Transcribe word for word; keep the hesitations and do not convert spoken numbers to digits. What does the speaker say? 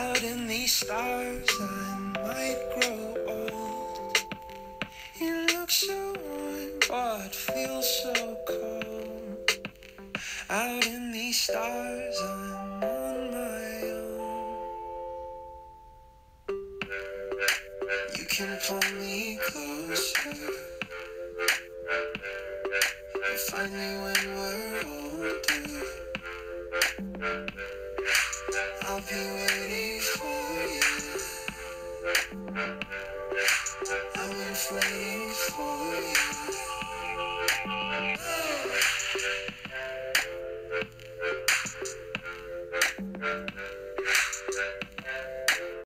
Out in these stars, I might grow old. You look so warm, but feel so cold. Out in these stars, I'm on my own. You can pull me closer. You'll find me when we're old.